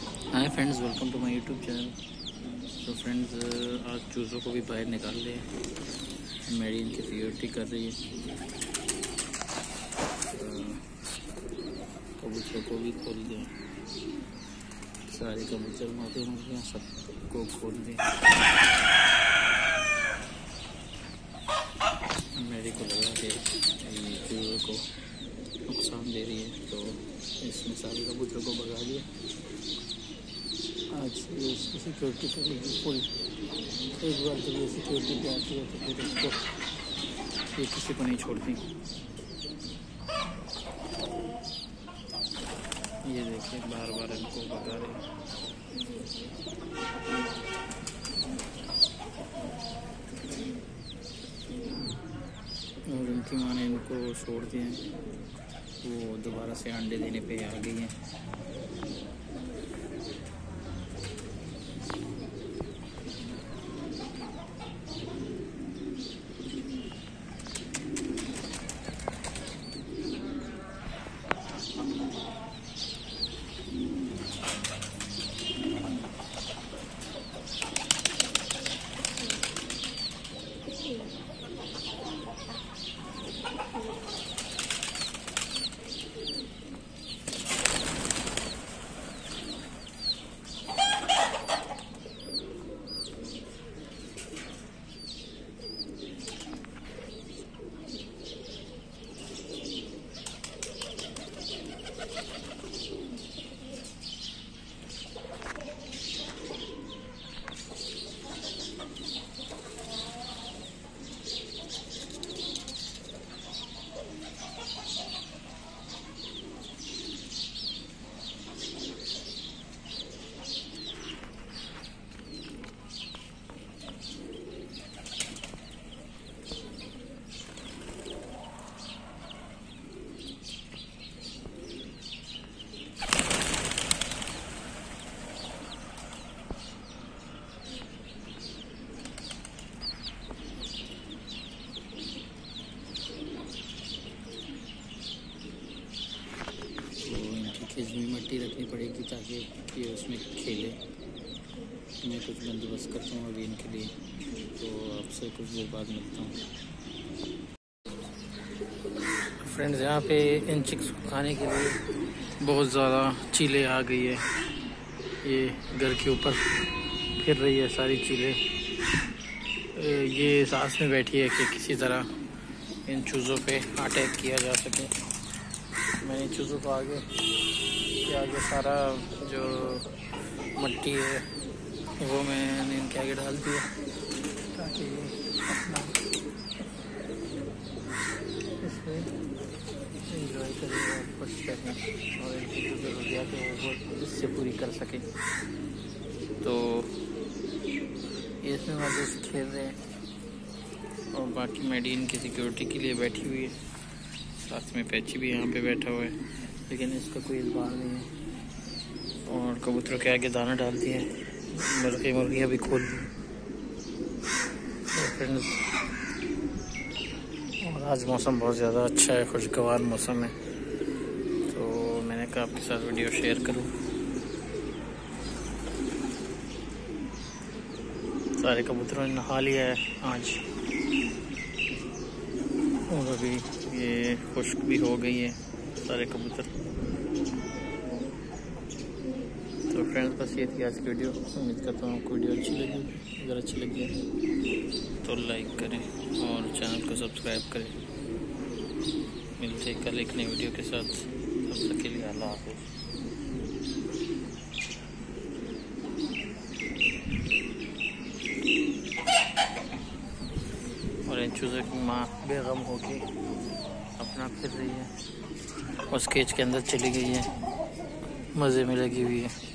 Hi friends, welcome to my YouTube channel. तो friends, आज चूज़ों को भी बाहर निकाल रहे हैं। मेरी इनकी सिक्योरिटी कर रही है। कबूतरों को भी खोल दिया, सारे कबूतर मुर्गियाँ सबको खोल दिया। मेरी को लगा कि चूज़ों को नुकसान दे रही है, तो इसने सारे कबूतरों को भगा दिया। आज ये इसकी सिक्योरिटी करेगी फुल। एक बार जब ये सिक्योरिटी पे आती है तो फिर इसको ये किसी को नहीं छोड़ती। ये देखिए, बार बार इनको भगा रहे हैं। और उनकी माँ ने इनको छोड़ दिए हैं, वो दोबारा से अंडे देने पे आ गई हैं। खिजमी मिट्टी रखनी पड़ेगी ताकि ये उसमें खेले। मैं कुछ बंदोबस्त करता हूँ अभी इनके लिए, तो आपसे कुछ देर बाद मिलता हूँ। फ्रेंड्स, यहाँ पे इन चिक्स को खाने के लिए बहुत ज़्यादा चीलें आ गई है। ये घर के ऊपर फिर रही है सारी चीलें। ये सांस में बैठी है कि किसी तरह इन चूज़ों पे अटैक किया जा सके। मैंने चूज़ों को आगे सारा जो मिट्टी है वो मैंने इनके आगे डाल दिया ताकि अपना इसमें एंजॉय करें और खुश रहें और इनकी जो ज़रूरियात है वो इससे पूरी कर सकें। तो इसमें मज़े से खेल रहे हैं और बाकी मैडी इनकी सिक्योरिटी के लिए बैठी हुई है। साथ में पैची भी यहाँ पे बैठा हुआ है, लेकिन इसका कोई इतबार नहीं है। और कबूतरों के आगे दाना डाल दिए, मुर्गियाँ भी खोल दी। तो फ्रेंड्स, और आज मौसम बहुत ज़्यादा अच्छा है, खुशगवार मौसम है, तो मैंने कहा आपके साथ वीडियो शेयर करूँ। सारे कबूतरों ने नहा लिया है आज, और अभी ये खुश्क भी हो गई है सारे कबूतर। तो फ्रेंड्स, बस ये थी आज की वीडियो। उम्मीद करता हूँ आपको वीडियो अच्छी लगी। अगर अच्छी लगी तो लाइक करें और चैनल को सब्सक्राइब करें। मिलते हैं कल एक नई वीडियो के साथ। तब तक के लिए अल्लाह हाफ़िज़। और इन चूज़ों की माँ बेगम होके अपना फिर रही है, उस केज के अंदर चली गई है, मज़े में लगी हुई है।